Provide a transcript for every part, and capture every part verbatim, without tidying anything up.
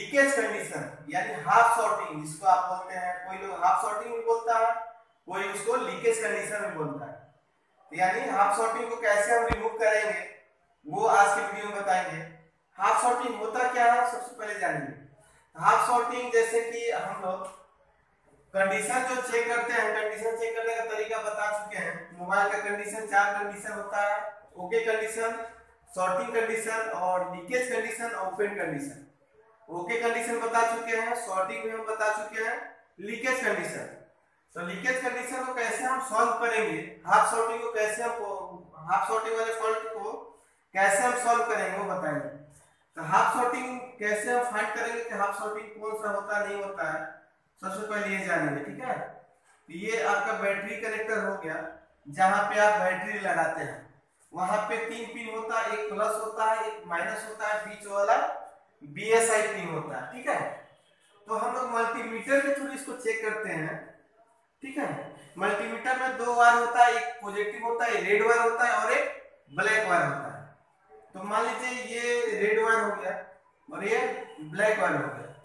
Leakage condition यानी half shorting जिसको आप बोलते हैं, कोई लोग हाफ शॉर्टिंग भी बोलता है, कोई उसको लीकेज कंडीशन भी बोलता है। तो यानी हाफ शॉर्टिंग को कैसे हम रिमूव करेंगे वो आज के वीडियो में बताएंगे। हाफ शॉर्टिंग होता क्या है सबसे पहले जानिए। हाफ शॉर्टिंग जैसे कि हम लोग कंडीशन जो चेक करते हैं, कंडीशन चेक करने का तरीका बता चुके हैं। मोबाइल का कंडीशन चार कंडीशन होता है, ओके कंडीशन, शॉर्टिंग कंडीशन और लीकेज कंडीशन और ओपन कंडीशन। ओके कंडीशन बता चुके हैं, शॉर्टिंग भी हम बता चुके हैं, लीकेज कंडीशन। तो लीकेज कंडीशन को कैसे हम सॉल्व करेंगे, हाफ शॉर्टिंग को कैसे हम हाफ शॉर्टिंग वाले फॉल्ट को कैसे हम सॉल्व करेंगे वो बताएंगे। तो हाफ शॉर्टिंग कैसे हम फाइंड करेंगे कि हाफ शॉर्टिंग कौन सा होता है नहीं होता है, सबसे पहले ये जानेंगे, ठीक है। तो ये आपका बैटरी कनेक्टर हो गया, जहां पे आप बैटरी लगाते हैं वहां पे तीन पिन होता है, एक प्लस होता है, एक माइनस होता है, बीच वाला बी एस आई पिन होता है, ठीक है। तो हम लोग मल्टीमीटर के थ्रू इसको चेक करते हैं, ठीक है। मल्टीमीटर में दो वायर होता है, एक पॉजिटिव होता है, रेड वायर होता है और एक ब्लैक वायर होता है। तो मान लीजिए ये रेड वायर हो गया और ये ब्लैक वायर हो गया।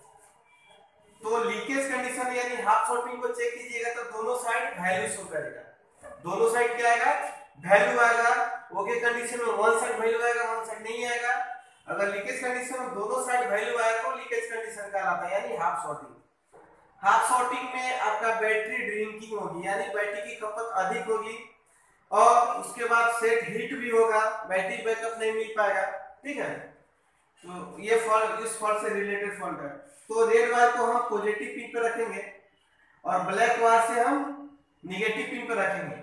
तो लीकेज कंडीशन यानी हाफ शॉर्टिंग को चेक कीजिएगा तो दोनों साइड वैल्यू शो करेगा, दोनों साइड क्या आएगा, वैल्यू आएगा। ओके कंडीशन में वन साइड वैल्यू आएगा, वन साइड नहीं आएगा। अगर लीकेज कंडीशन में दोनों साइड वैल्यू आए तो लीकेज कंडीशन कहलाता है यानी हाफ शॉर्टिंग। हाफ शॉर्टिंग में आपका बैटरी ड्रिंकिंग होगी यानी बैटरी की खपत अधिक होगी और उसके बाद सेट हीट भी होगा, बैटरी बैकअप नहीं मिल पाएगा, ठीक है। तो ये फॉल्ट इस फॉल्ट से रिलेटेड फॉल्ट है। तो रेड वायर को हम पॉजिटिव पिन पे रखेंगे और ब्लैक वायर से हम नेगेटिव पिन पे रखेंगे।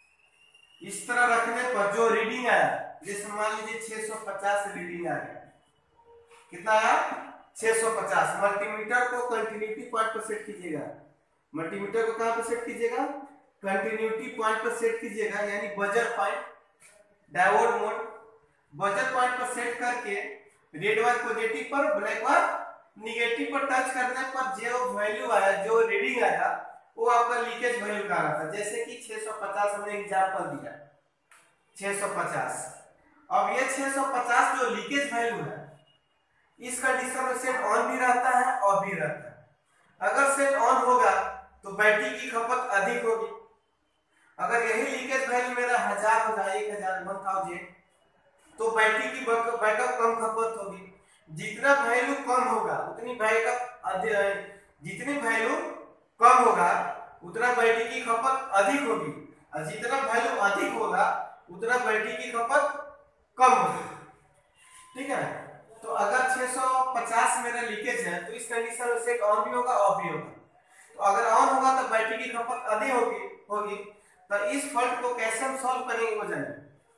इस तरह रखने पर जो रीडिंग आया, जैसे मान लीजिए छह सौ पचास रीडिंग आ गया, कितना आया छह सौ पचास। मल्टीमीटर को कंटिन्यूटी पॉइंट पर सेट कीजिएगा, मल्टीमीटर को कहां पर सेट कीजिएगा, कंटिन्यूटी पॉइंट पर सेट कीजिएगा यानी buzzer point, diode mode buzzer point पर सेट करके रेड वायर पॉजिटिव पर ब्लैक वायर निगेटिव पर टच करने पर जो वैल्यू आया, जो रीडिंग आया वो आपका लीकेज वैल्यू का रहा था। जैसे कि छह सौ पचास हमने एग्जांपल दिया छह सौ पचास। अब ये छह सौ पचास जो लीकेज वैल्यू है इस कंडीशन में सेट ऑन भी रहता है ऑफ भी रहता है। अगर सेट ऑन होगा तो बैटरी की खपत अधिक होगी। अगर यही लीकेज वैल्यू मेरा हजार होगा, एक हजार वन थाउजेंड, तो बैटरी की बैकअप कम खपत होगी। जितना वैल्यू कम होगा उतनी बैकअप जितनी वैल्यू कम होगा उतना बैटरी की खपत अधिक होगी और जितना वैल्यू अधिक होगा उतना बैटरी की खपत कम होगी, ठीक है। तो अगर छह सौ पचास मेरा लीकेज है तो इस कंडीशन में सेट ऑन भी होगा ऑफ भी होगा। तो अगर ऑन होगा तो बैटरी की खपत अधिक होगी होगी तो इस फॉल्ट को कैसे हम सॉल्व करेंगे वो जानिए।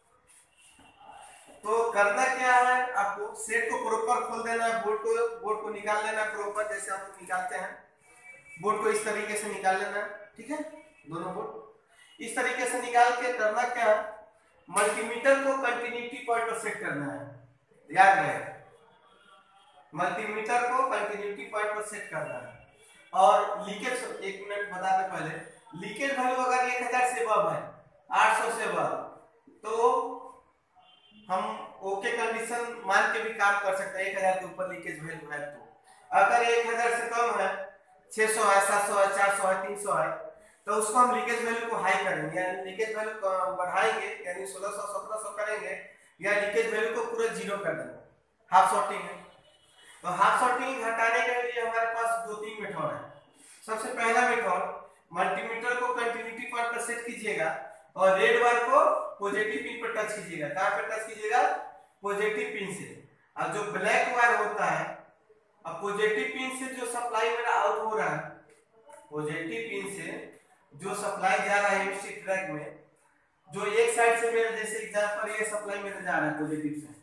तो करना क्या है, आपको सेट को प्रॉपर खोल देना है, बोर्ड को बोर्ड को निकाल लेना प्रॉपर, जैसे हम निकालते हैं बोर्ड को इस तरीके से निकाल लेना है, ठीक है। दोनों बोर्ड इस तरीके से निकाल के करना क्या है, मल्टीमीटर को कंटिन्यूटी पॉइंट पर सेट करना है, याद रहे मल्टीमीटर को कंटिन्यूटी पॉइंट पर सेट करना है। और लीकेज एक मिनट बताने पहले, लीकेज वैल्यू अगर एक हजार से अबव है, आठ सौ से अबव, तो हम ओके कंडीशन मान के भी काम कर सकते हैं। एक हजार के ऊपर लीकेज वैल्यू है तो अगर एक हजार से कम है, छह सौ है, सात सौ है, चार सौ है, तीन सौ है, तो उसको हम लीकेज वैल्यू को हाई करेंगे यानी लीकेज वैल्यू बढ़ाएंगे यानी सोलह सौ सत्रह सौ करेंगे या लीकेज वैल्यू को पूरा जीरो कर देंगे। हाफ शॉर्टिंग है तो हाफ शॉर्टिंग हटाने के लिए हमारे पास दो तीन मेथड है। सबसे पहला मेथड, मल्टीमीटर को कंटिन्यूटी पॉइंट पर सेट कीजिएगा और रेड वायर को पॉजिटिव पिन पर टच कीजिएगा। कहां पर टच कीजिएगा, पॉजिटिव पिन से। और जो ब्लैक वायर होता है, अब पॉजिटिव पिन से जो सप्लाई मेरा आउट हो रहा है, पॉजिटिव पिन से जो सप्लाई जा रहा है एमसी ट्रैक में, जो एक साइड से मेरा जैसे एग्जांपल ये सप्लाई मेरा जा रहा है पॉजिटिव से,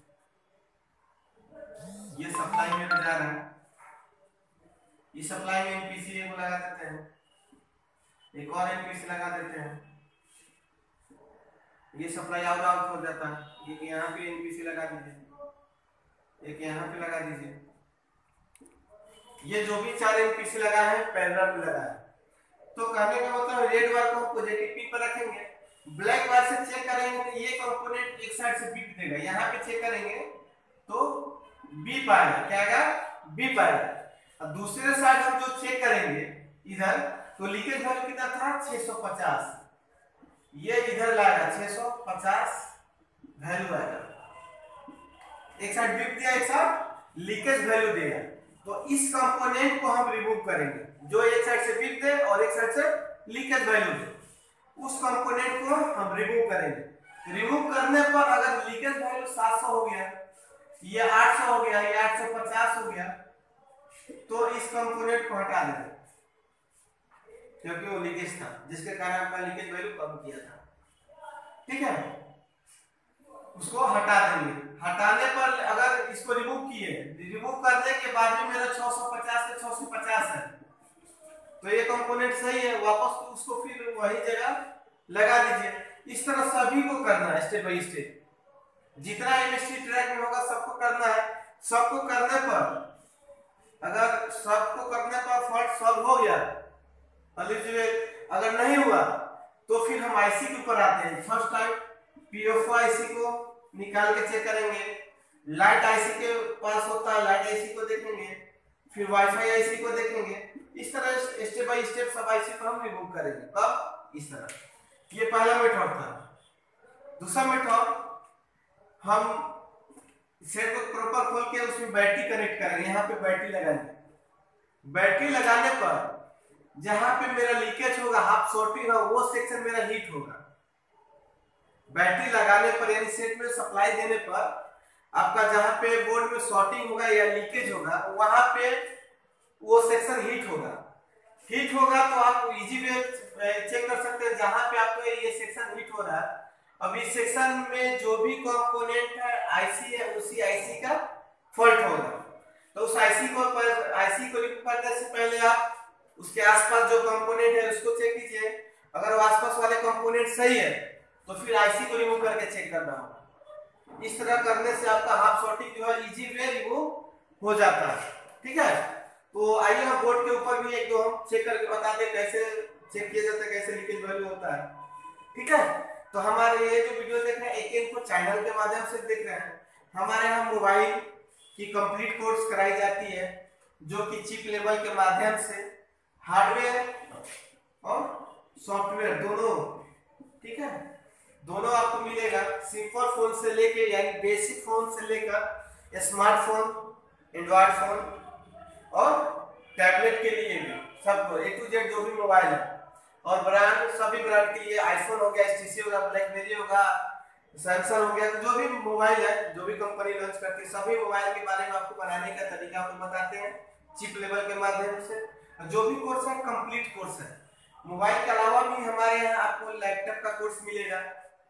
ये सप्लाई मेरा जा रहा है, इस सप्लाई में एनपीसी को लगा देते हैं, एक और एनपीसी लगा देते हैं, ये सप्लाई आउट आउट हो जाता है, एक यहाँ पे एनपीसी लगा दीजिए, एक यहाँ पे लगा दीजिए। ये जो भी चार एनपीसी लगा है पैरेलल में लगा है। तो कहने का मतलब रेड वायर को पॉजिटिव पिन पर रखेंगे, ब्लैक वायर से चेक करेंगे तो ये कंपोनेंट एक साइड से बीप देगा, यहाँ पे चेक करेंगे तो बीप आएगा, क्या आएगा बी पाएगा। और दूसरे साइड हम जो चेक करेंगे इधर, तो लीकेज वैल्यू कितना था छह सौ पचास, ये इधर लाएगा छह सौ पचास वैल्यू आएगा, एक साइड बीप दिया एक साइड लीकेज वैल्यू दिया। तो इस कंपोनेंट को हम रिमूव करेंगे, जो एक साइड से बीप दे और एक साइड से लीकेज वैल्यू दे, उस कंपोनेंट को हम रिमूव करेंगे। रिमूव करने पर अगर लीकेज वैल्यू सात सौ हो गया, ये आठ सौ हो गया, ये आठ सौ पचास हो गया, तो इस कंपोनेंट को हटा देंगे, क्योंकि वो लीकेज था जिसके कारण आपका लीकेज वैल्यू कम किया था। ठीक है, उसको हटा देंगे। हटाने पर अगर इसको रिमूव किए, रिमूव करने के बाद में मेरा छह सौ पचास से छह सौ पचास है, तो ये कंपोनेंट सही है, वापस तो उसको फिर वही जगह लगा दीजिए। इस तरह सभी को करना है स्टेप बाय स्टेप, जितना एमएसटी ट्रैक में होगा सबको करना है। सबको करने पर अगर सबको करने पर फॉल्ट सॉल्व हो गया, अगर नहीं हुआ तो फिर हम आईसी के ऊपर आते हैं। फर्स्ट टाइम पीओएफ आईसी को निकाल के चेक करेंगे, लाइट आईसी के पास होता है लाइट आईसी को देखेंगे, फिर वाईफाई आईसी को देखेंगे। इस तरह स्टेप बाय स्टेप सब आईसी को हम रिमूव करेंगे। कब? इस तरह। ये पहला मेथड था। दूसरा मेथड, हम सेट को प्रॉपर खोल के उसमें बैटरी कनेक्ट करेंगे, यहाँ पे बैटरी लगाएंगे। बैटरी लगाने पर जहां पे मेरा लीकेज होगा, हाफ शॉर्टिंग है, वो सेक्शन मेरा हीट होगा। बैटरी लगाने पर यानी सेट में सप्लाई देने पर आपका जहां पे बोर्ड में शॉर्टिंग होगा या लीकेज होगा, वहां पे वो सेक्शन हीट होगा। हीट होगा तो आप इजी वे चेक कर सकते हैं, जहां पे आपको ये सेक्शन हीट हो रहा है, अब इस सेक्शन में जो भी कंपोनेंट है आईसी है, उसी आईसी का फॉल्ट होगा। तो उस आईसी को पर आईसी को रिमूव करने से पहले आप उसके आसपास जो कंपोनेंट है उसको चेक कीजिए। अगर वो आसपास वाले कंपोनेंट सही है तो फिर आईसी को रिमूव करके चेक करना होगा। इस तरह करने से आपका हाफ शॉर्टिंग जो है इजी वे रिमूव हो जाता है। ठीक है, तो आइए हम बोर्ड के ऊपर भी एक दो हम चेक करके बता दें कैसे चेक किया जाता है, कैसे लीकेज वैल्यू होता है। ठीक है, तो हमारे ये जो वीडियो देख रहे हैं एक इनको चैनल के माध्यम से देख रहे हैं। हमारे यहाँ मोबाइल की कंप्लीट कोर्स कराई जाती है, जो कि चिप लेवल के माध्यम से हार्डवेयर और सॉफ्टवेयर दोनों, ठीक है, दोनों आपको मिलेगा। सिंपल फोन से लेके यानी बेसिक फोन से लेकर स्मार्टफोन, एंड्रॉइड फोन और टैबलेट के लिए भी सब ए टू जेड जो भी मोबाइल है, और ब्रांड सभी ब्रांड के लिए आईफोन हो गया, एचटीसी होगा, ब्लैकबेरी होगा, सैमसंग हो गया, जो भी मोबाइल है, जो भी कंपनी लॉन्च करती है, सभी मोबाइल के बारे में आपको बनाने का तरीका हम बताते हैं चिप लेवल के माध्यम से। जो भी कोर्स है कंप्लीट कोर्स है। मोबाइल के अलावा भी हमारे यहाँ आपको लैपटॉप का कोर्स मिलेगा,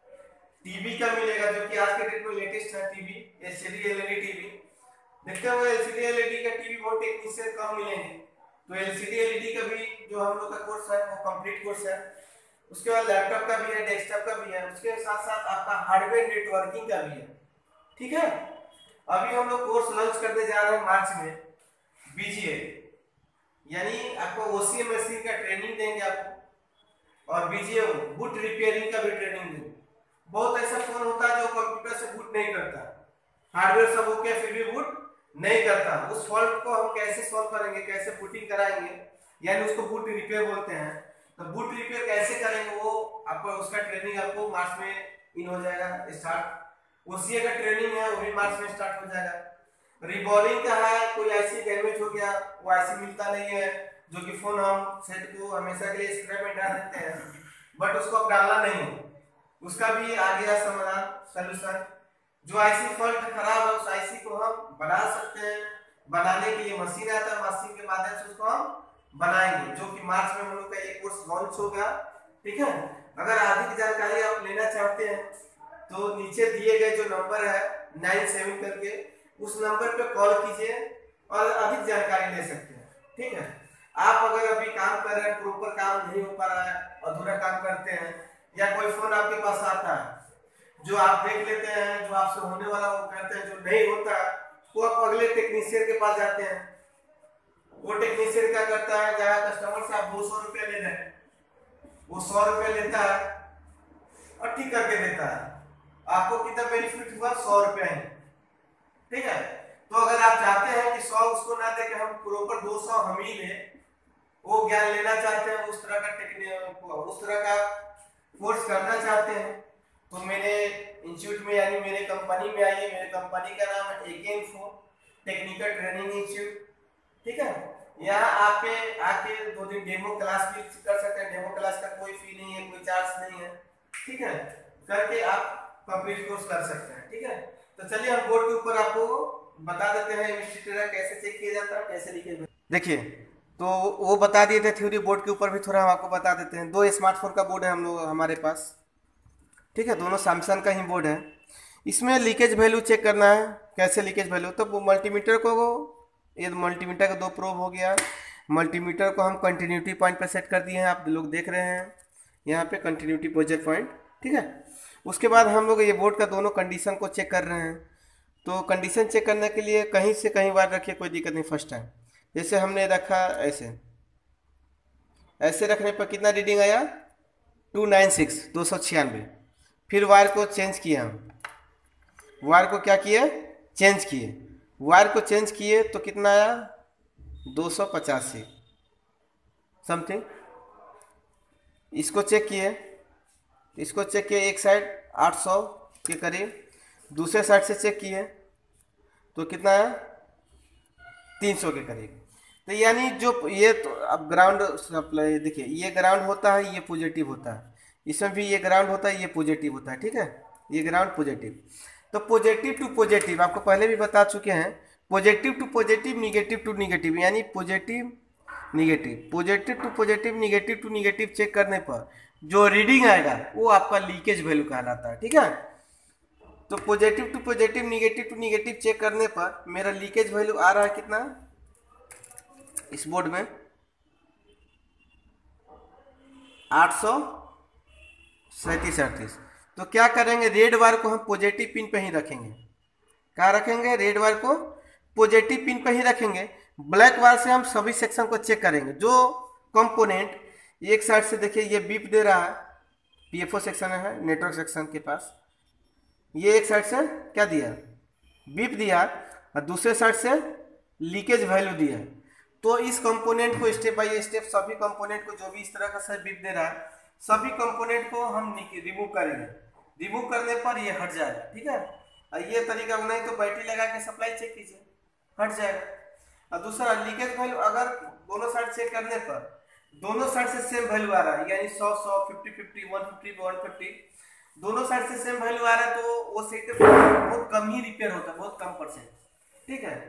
टीवी का मिलेगा, जो कि आज के डेट में लेटेस्ट है टीवी, एलसीडी एलईडी टीवी। देखते हुए एलसीडी एलईडी का टीवी बहुत टेक्नीशियन कम मिलेंगे, तो एलसीडी एलईडी का भी जो हम लोग का कोर्स है वो कंप्लीट कोर्स है। उसके बाद लैपटॉप का भी है, डेस्कटॉप का भी है, उसके साथ साथ आपका हार्डवेयर नेटवर्किंग का भी है। ठीक है, अभी हम लोग कोर्स लॉन्च करने जा रहे हैं मार्च में, बीजीए यानी आपको ओसीएम मशीन का ट्रेनिंग देंगे आपको, और बीजीए बूट रिपेयरिंग का भी ट्रेनिंग देंगे। बहुत ऐसा फोन होता है जो कंप्यूटर से बूट नहीं करता, हार्डवेयर सब हो गया फिर भी बूट नहीं करता। उस फॉल्ट को हम कैसे सॉल्व करेंगे, कैसे बूटिंग कराएंगे, यानी उसको बूट रिपेयर बोलते हैं। तो बूट रिपेयर कैसे करेंगे वो आपको, उसका ट्रेनिंग आपको मार्च में इन हो जाएगा स्टार्ट। ओसीए का ट्रेनिंग है वो भी मार्च में स्टार्ट हो जाएगा। रिबॉलिंग का है, कोई आईसी डैमेज हो गया, वो आईसी मिलता नहीं है, जो कि फोन हम सेट को हमेशा के लिए स्क्रैप में डाल देते हैं, बट उसको अब डालना नहीं, उसका भी आ गया समाधान सॉल्यूशन। जो आईसी फॉल्ट खराब है उस आईसी को हम बना सकते हैं, बनाने के लिए मशीन आता है, मशीन के माध्यम से उसको हम बनाएंगे, जो कि मार्च में हम लोग का एक कोर्स लॉन्च होगा। ठीक है, अगर अधिक जानकारी आप लेना चाहते हैं तो नीचे दिए गए जो नंबर है नाइन सेवन करके, उस नंबर पे कॉल कीजिए और अधिक जानकारी ले सकते हैं। ठीक है, आप अगर अभी काम कर रहे हैं, प्रॉपर काम नहीं हो पा रहा है, अधूरा काम करते हैं, या कोई फोन आपके पास आता है जो आप देख लेते हैं, जो आपसे होने वाला वो करते हैं, जो नहीं होता वो आप अगले टेक्नीशियन के पास जाते हैं। वो टेक्नीशियन क्या करता है, जहाँ कस्टमर से आप दो सौ रुपया ले रहे हैं, वो सौ रुपया लेता है और ठीक करके देता है। आपको कितना बेनिफिट हुआ, सौ रुपया ही। ठीक है, तो अगर आप चाहते हैं कि सौ उसको ना दे के हम प्रॉपर दो सौ हम ही लें, वो ज्ञान लेना चाहते हैं, उस तरह का टेक्निक उस तरह का कोर्स करना चाहते हैं, तो मेरे इंस्टीट्यूट में यानी मेरे कंपनी में आइए। मेरे कंपनी का नाम है AK info technical training institute, ठीक है। यहाँ आप पे आके दो दिन डेमो क्लास भी कर सकते हैं। डेमो क्लास का कोई फी नहीं है, कोई चार्ज नहीं है, ठीक है। करके आप कंप्लीट कोर्स कर सकते हैं, ठीक है। तो चलिए हम बोर्ड के ऊपर आपको बता देते हैं इन्वेस्टिगेटर कैसे चेक किया जाता है, कैसे लिखे। देखिए, तो वो बता दिए थे थ्योरी, बोर्ड के ऊपर भी थोड़ा हम आपको बता देते हैं। दो स्मार्टफोन का बोर्ड है हम लोग हमारे पास, ठीक है, दोनों सैमसंग का ही बोर्ड है। इसमें लीकेज वैल्यू चेक करना है। कैसे लीकेज वैल्यू, तो मल्टीमीटर को, ये मल्टीमीटर का दो प्रोब हो गया। मल्टीमीटर को हम कंटिन्यूटी पॉइंट पर सेट कर दिए हैं, आप लोग देख रहे हैं यहाँ पे कंटिन्यूटी पोजर पॉइंट, ठीक है। उसके बाद हम लोग ये बोर्ड का दोनों कंडीशन को चेक कर रहे हैं। तो कंडीशन चेक करने के लिए कहीं से कहीं बार रखिए, कोई दिक्कत नहीं। फर्स्ट टाइम जैसे हमने रखा ऐसे ऐसे रखने पर कितना रीडिंग आया, टू नाइन सिक्स दो सौ छियानवे। फिर वायर को चेंज किया, हम वायर को क्या किए, चेंज किए। वायर को चेंज किए तो कितना आया, दो सौ पचासी समथिंग। इसको चेक किए, इसको चेक किए एक साइड आठ सौ के करीब, दूसरे साइड से चेक किए तो कितना आया, तीन सौ के करीब। तो यानी जो ये तो अब ग्राउंड सप्लाई, देखिए ये ग्राउंड होता है, ये पॉजिटिव होता है, इसमें भी ये ग्राउंड होता है, ये पॉजिटिव होता है, ठीक है, ये ग्राउंड पॉजिटिव। तो पॉजिटिव टू पॉजिटिव आपको पहले भी बता चुके हैं, positive to positive, negative to negative, यानी positive negative, positive to positive, negative to negative check करने पर जो रीडिंग आएगा वो आपका लीकेज वैल्यू कहलाता है, ठीक है। तो positive to positive, negative to negative check करने पर मेरा लीकेज वैल्यू आ रहा है कितना, इस बोर्ड में आठ सौ सैंतीस अड़तीस। तो क्या करेंगे, रेड वायर को हम पॉजिटिव पिन पे ही रखेंगे। क्या रखेंगे, रेड वायर को पॉजिटिव पिन पे ही रखेंगे। ब्लैक वायर से हम सभी सेक्शन को चेक करेंगे। जो कंपोनेंट एक साइड से, देखिए ये बीप दे रहा है, पीएफओ सेक्शन है, नेटवर्क सेक्शन के पास, ये एक साइड से क्या दिया, बीप दिया, और दूसरे साइड से लीकेज वैल्यू दिया। तो इस कंपोनेंट को स्टेप बाय स्टेप, सभी कंपोनेंट को जो भी इस तरह का सर बीप दे रहा है, सभी कंपोनेंट को हम रिमूव करेंगे। रिमूव करने पर ये हट जाएगा, ठीक है। और ये तरीका नहीं तो बैटरी लगा के सप्लाई चेक कीजिए, हट जाएगा। और दूसरा लीकेज वैल्यू, अगर दोनों साइड चेक करने पर दोनों साइड से सेम वैल्यू आ रहा है, यानी सौ सौ, fifty fifty, one fifty one fifty, दोनों साइड से सेम वैल्यू आ रहा है, तो वो सेट बहुत कम ही रिपेयर होता है, बहुत कम परसेंट, ठीक है।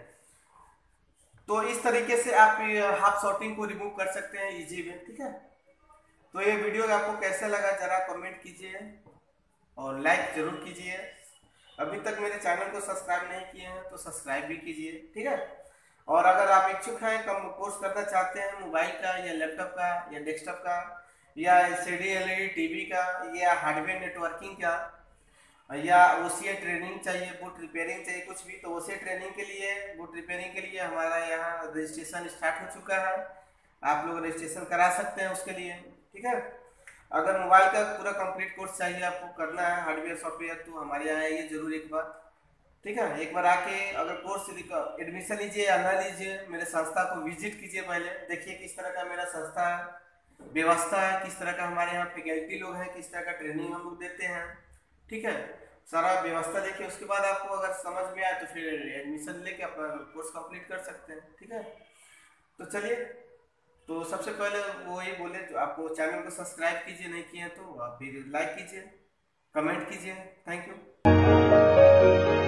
तो इस तरीके से आप हाफ शॉर्टिंग को रिमूव कर सकते हैं इजी वे, ठीक है। तो ये वीडियो आपको कैसा लगा जरा कमेंट कीजिए और लाइक जरूर कीजिए। अभी तक मेरे चैनल को सब्सक्राइब नहीं किए हैं तो सब्सक्राइब भी कीजिए, ठीक है। और अगर आप इच्छुक हैं, कम कोर्स करना चाहते हैं मोबाइल का या लैपटॉप का या डेस्कटॉप का या एलसीडी एलईडी टीवी का या हार्डवेयर नेटवर्किंग का या ओसीए ट्रेनिंग चाहिए, बूट रिपेयरिंग चाहिए कुछ भी, तो ओसीए ट्रेनिंग के लिए, बूट रिपेयरिंग के लिए हमारा यहाँ रजिस्ट्रेशन स्टार्ट हो चुका है। आप लोग रजिस्ट्रेशन करा सकते हैं उसके लिए, ठीक है। अगर मोबाइल का पूरा कंप्लीट कोर्स चाहिए आपको करना है हार्डवेयर सॉफ्टवेयर, तो हमारे यहाँ आइए जरूर एक बार, ठीक है। एक बार आके अगर कोर्स एडमिशन लीजिए या ना लीजिए, मेरे संस्था को विजिट कीजिए, पहले देखिए किस तरह का मेरा संस्था है, व्यवस्था है, किस तरह का हमारे यहाँ फैकल्टी लोग हैं, किस तरह का ट्रेनिंग हम लोग देते हैं, ठीक है। सारा व्यवस्था देखिए, उसके बाद आपको अगर समझ में आए तो फिर एडमिशन लेके अपना कोर्स कंप्लीट कर सकते हैं, ठीक है। तो चलिए, तो सबसे पहले वो ये बोले तो आपको चैनल को सब्सक्राइब कीजिए, नहीं किए तो आप फिर लाइक कीजिए, कमेंट कीजिए। Thank you.